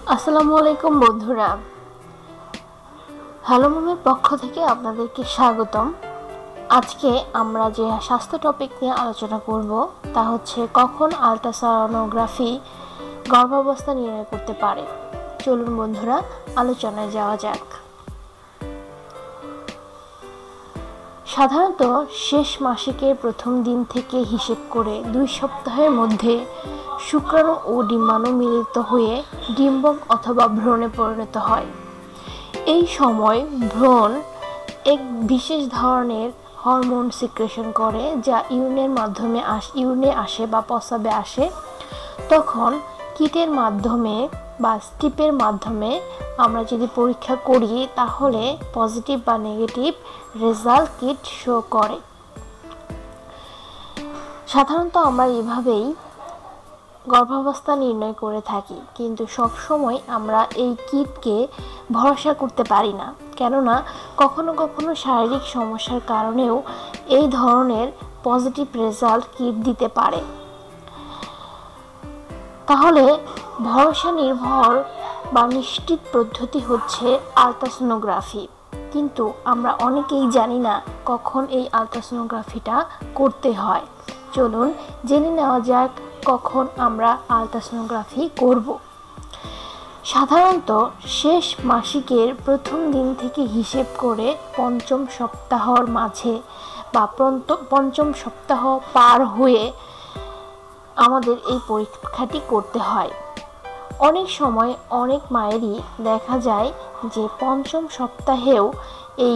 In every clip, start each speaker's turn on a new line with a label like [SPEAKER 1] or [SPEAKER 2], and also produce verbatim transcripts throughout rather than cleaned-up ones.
[SPEAKER 1] আসসালামু আলাইকুম বন্ধুরা, হ্যালো মমের পক্ষ থেকে আপনাদেরকে স্বাগতম। আজকে আমরা যে স্বাস্থ্য টপিক নিয়ে আলোচনা করব তা হচ্ছে কখন আল্ট্রাসনোগ্রাফি গর্ভাবস্থা নির্ণয় করতে পারে। চলুন বন্ধুরা, আলোচনায় যাওয়া যাক। সাধারণত শেষ মাসিকের প্রথম দিন থেকে হিসেব করে দুই সপ্তাহের মধ্যে শুক্রাণু ও ডিম্বাণু মিলিত হয়ে ডিম্বক অথবা ভ্রূণে পরিণত হয়। এই সময় ভ্রূণ এক বিশেষ ধরনের হরমোন সিক্রেশন করে, যা ইউরিনের মাধ্যমে আস ইউরিনে আসে বা প্রস্রাবে আসে। তখন কিটের মাধ্যমে বা স্টিপের মাধ্যমে আমরা যদি পরীক্ষা করি তাহলে পজিটিভ বা নেগেটিভ রেজাল্ট কিট শো করে। সাধারণত আমরা এভাবেই গর্ভাবস্থা নির্ণয় করে থাকি, কিন্তু সব সময় আমরা এই কিটকে ভরসা করতে পারি না, কেননা কখনো কখনো শারীরিক সমস্যার কারণেও এই ধরনের পজিটিভ রেজাল্ট কিট দিতে পারে। তাহলে ভরসা নির্ভর বা নিশ্চিত পদ্ধতি হচ্ছে আল্ট্রাসনোগ্রাফি, কিন্তু আমরা অনেকেই জানি না কখন এই আল্ট্রাসনোগ্রাফিটা করতে হয়। চলুন জেনে নেওয়া যাক কখন আমরা আল্ট্রাসনোগ্রাফি করব। সাধারণত শেষ মাসিকের প্রথম দিন থেকে হিসেব করে পঞ্চম সপ্তাহর মাঝে বা পঞ্চম সপ্তাহ পার হয়ে আমাদের এই পরীক্ষাটি করতে হয়। অনেক সময় অনেক মায়েরই দেখা যায় যে পঞ্চম সপ্তাহেও এই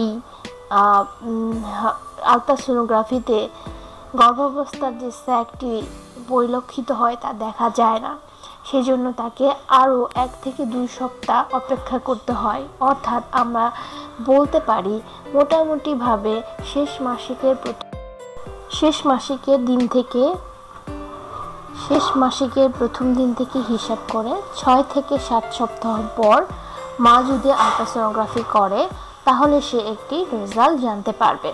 [SPEAKER 1] আল্ট্রাসনোগ্রাফিতে গর্ভাবস্থার যে স্যাকটি পরিলক্ষিত হয় তা দেখা যায় না, সেজন্য তাকে আরও এক থেকে দুই সপ্তাহ অপেক্ষা করতে হয়। অর্থাৎ আমরা বলতে পারি মোটামুটিভাবে শেষ মাসিকের শেষ মাসিকের দিন থেকে শেষ মাসিকের প্রথম দিন থেকে হিসাব করে ছয় থেকে সাত সপ্তাহ পর মা যদি আল্ট্রাসনোগ্রাফি করে তাহলে সে একটি রেজাল্ট জানতে পারবে।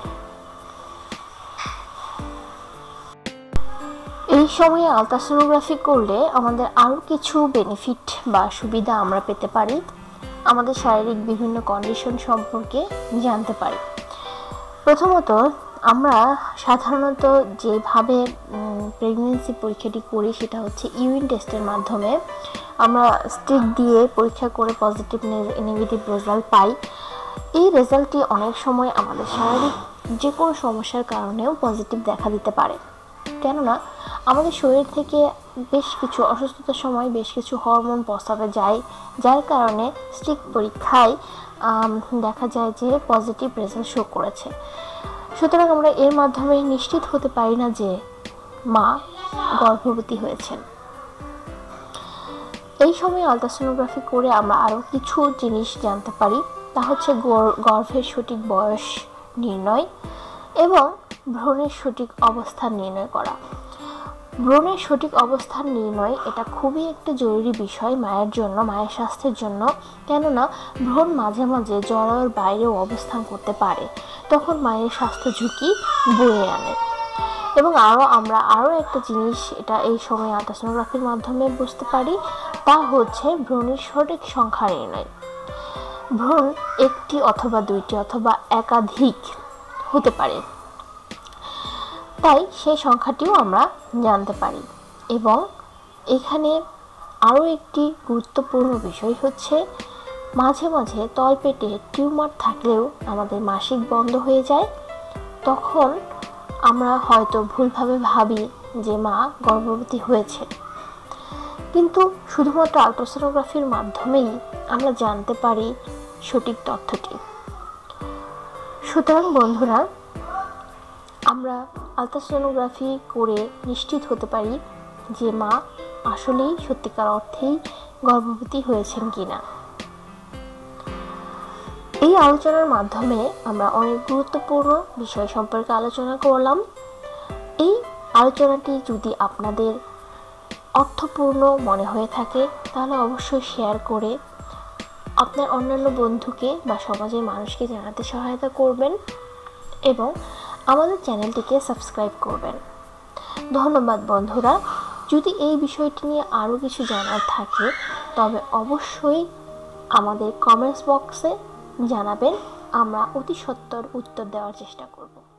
[SPEAKER 1] এই সময়ে আল্ট্রাসনোগ্রাফি করলে আমাদের আরও কিছু বেনিফিট বা সুবিধা আমরা পেতে পারি, আমাদের শারীরিক বিভিন্ন কন্ডিশন সম্পর্কে জানতে পারি। প্রথমত, আমরা সাধারণত যেভাবে প্রেগনেন্সি পরীক্ষাটি করি সেটা হচ্ছে ইউরিন টেস্টের মাধ্যমে। আমরা স্টিক দিয়ে পরীক্ষা করে পজিটিভ নেগেটিভ রেজাল্ট পাই। এই রেজাল্টটি অনেক সময় আমাদের শারীরিক যে কোনো সমস্যার কারণেও পজিটিভ দেখা দিতে পারে, কেননা আমাদের শরীর থেকে বেশ কিছু অসুস্থতার সময় বেশ কিছু হরমোন প্রস্রাবে যায়, যার কারণে স্টিক পরীক্ষায় দেখা যায় যে পজিটিভ রেজাল্ট শো করেছে। সুতরাং আমরা এর মাধ্যমে নিশ্চিত হতে পারি না যে মা গর্ভবতী হয়েছেন। এই সময় আল্ট্রাসনোগ্রাফি করে আমরা আরও কিছু জিনিস জানতে পারি, তা হচ্ছে গর্ভের সঠিক বয়স নির্ণয় এবং ভ্রূণের সঠিক অবস্থান নির্ণয় করা। ভ্রূণের সঠিক অবস্থান নির্ণয় এটা খুবই একটা জরুরি বিষয় মায়ের জন্য, মায়ের স্বাস্থ্যের জন্য, কেননা ভ্রূণ মাঝে মাঝে জরায়ুর বাইরেও অবস্থান করতে পারে, তখন মায়ের স্বাস্থ্য ঝুঁকি বয়ে আনে। এবং আরও আমরা আরও একটা জিনিস এটা এই সময় আল্ট্রাসনোগ্রাফির মাধ্যমে বুঝতে পারি, তা হচ্ছে ভ্রূণের সঠিক সংখ্যা নির্ণয়। ভ্রূণ একটি অথবা দুইটি অথবা একাধিক হতে পারে, তাই সেই সংখ্যাটিও আমরা জানতে পারি। এবং এখানে আরও একটি গুরুত্বপূর্ণ বিষয় হচ্ছে মাঝে মাঝে তলপেটে টিউমার থাকলেও আমাদের মাসিক বন্ধ হয়ে যায়, তখন আমরা হয়তো ভুলভাবে ভাবি যে মা গর্ভবতী হয়েছে, কিন্তু শুধুমাত্র আল্ট্রাসনোগ্রাফির মাধ্যমেই আমরা জানতে পারি সঠিক তথ্যটি। সুতরাং বন্ধুরা, আমরা আল্ট্রাসনোগ্রাফি করে নিশ্চিত হতে পারি যে মা আসলেই সত্যিকার অর্থেই গর্ভবতী হয়েছেন কিনা। এই আলোচনার মাধ্যমে আমরা অনেক গুরুত্বপূর্ণ বিষয় সম্পর্কে আলোচনা করলাম। এই আলোচনাটি যদি আপনাদের অর্থপূর্ণ মনে হয়ে থাকে তাহলে অবশ্যই শেয়ার করে আপনার অন্যান্য বন্ধুকে বা সমাজের মানুষকে জানাতে সহায়তা করবেন এবং আমাদের চ্যানেলটিকে সাবস্ক্রাইব করবেন। ধন্যবাদ বন্ধুরা। যদি এই বিষয়টি নিয়ে আরও কিছু জানার থাকে তবে অবশ্যই আমাদের কমেন্টস বক্সে জানাবেন, আমরা অতি সত্বর উত্তর দেওয়ার চেষ্টা করব।